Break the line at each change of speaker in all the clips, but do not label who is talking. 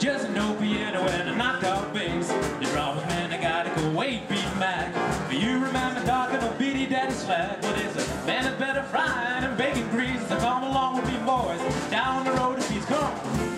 just no piano and a knockout bass. The drums man, I gotta go 8-beat Mac. But you remember talking on Beady Daddy Slack. Well, there's a man that better frying and baking grease. So come along with me, boys, down the road to peace. Come on.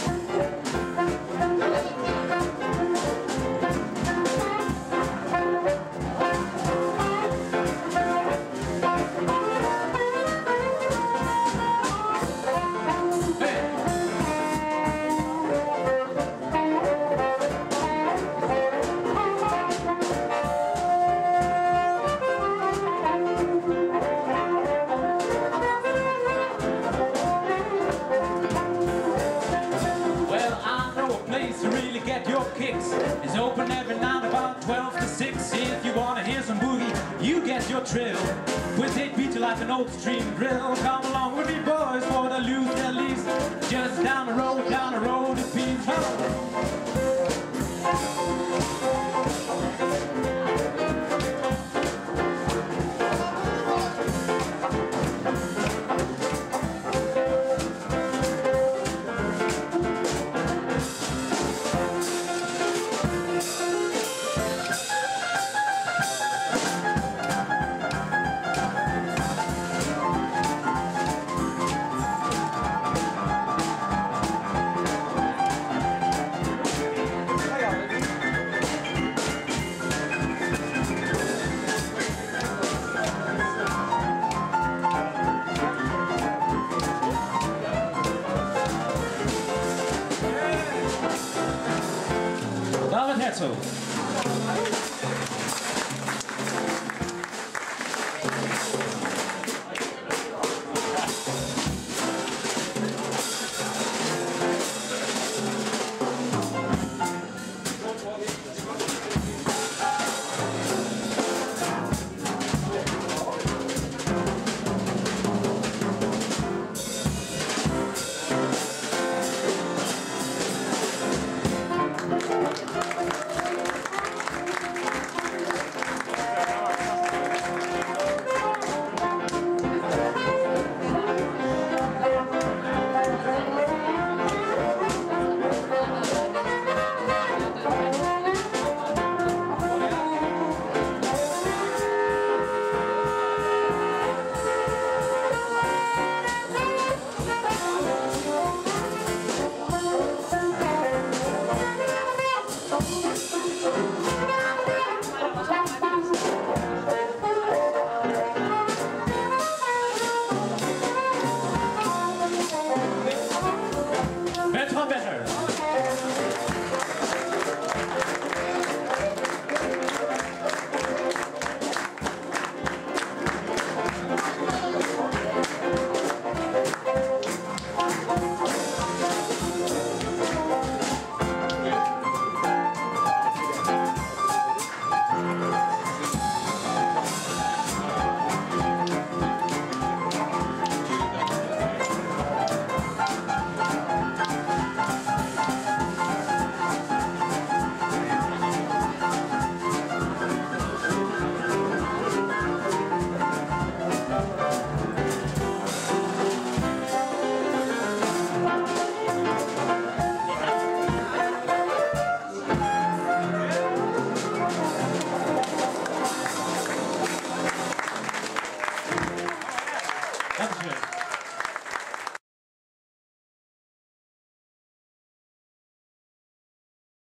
To really get your kicks is open every night about 12 to 6. If you wanna hear some boogie, you get your trill. With 8 beats like an old stream drill. Come along with me, boys, for the loose at least. Just down the road to peace. David Herzog. Dankeschön.